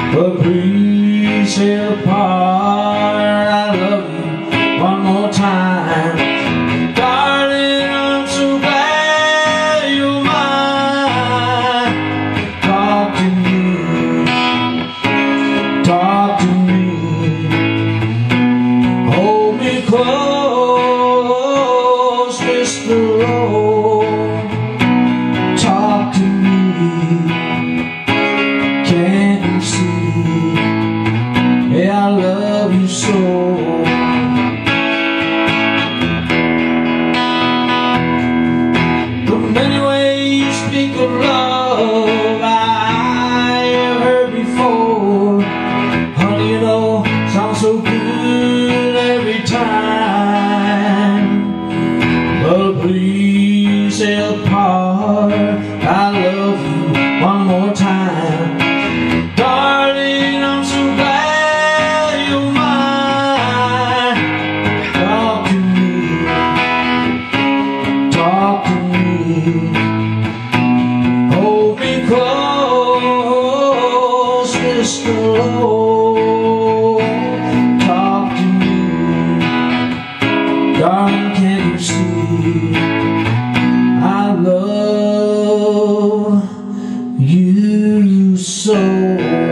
but please stay apart. I love you one more time, darling. I'm so glad you're mine. Talk to me, talk to me, hold me close, Mr. Lowe. Talk to me, can't you see? Yeah, I love you so. The many ways you speak of love I have heard before. Honey, you know, sounds so good every time. But please stay apart. I love you one more time, darling. I'm so glad you're mine. Talk to me, talk to me, hold me close, Mr. Lowe. Talk to me, darling, can't you see? I love you so.